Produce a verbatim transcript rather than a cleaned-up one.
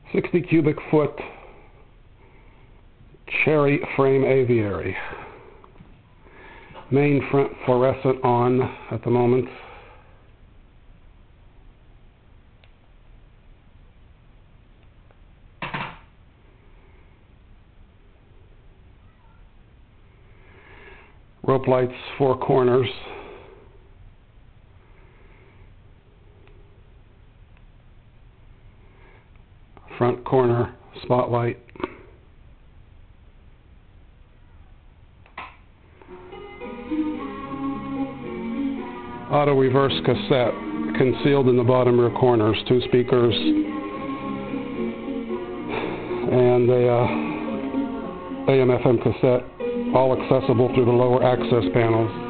sixty cubic foot cherry frame aviary. Main front fluorescent on at the moment. Rope lights, four corners. Front corner spotlight. Auto reverse cassette concealed in the bottom rear corners. Two speakers and a uh, A M F M cassette, all accessible through the lower access panels.